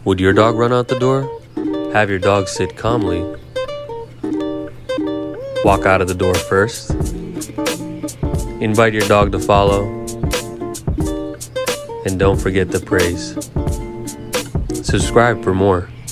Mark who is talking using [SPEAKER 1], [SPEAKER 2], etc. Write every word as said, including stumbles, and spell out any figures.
[SPEAKER 1] Would your dog run out the door? Have your dog sit calmly. Walk out of the door first. Invite your dog to follow. And don't forget to praise. Subscribe for more.